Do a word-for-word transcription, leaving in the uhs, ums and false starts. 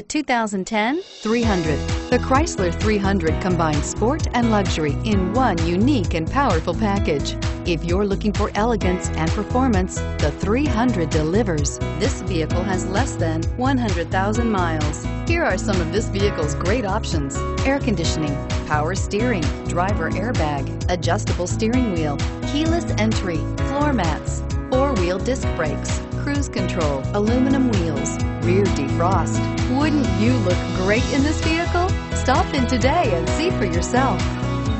The two thousand ten three hundred. The Chrysler three hundred combines sport and luxury in one unique and powerful package. If you're looking for elegance and performance, the three hundred delivers. This vehicle has less than one hundred thousand miles. Here are some of this vehicle's great options: air conditioning, power steering, driver airbag, adjustable steering wheel, keyless entry, floor mats, four-wheel disc brakes, cruise control, aluminum wheels, rear defrost. Wouldn't you look great in this vehicle? Stop in today and see for yourself.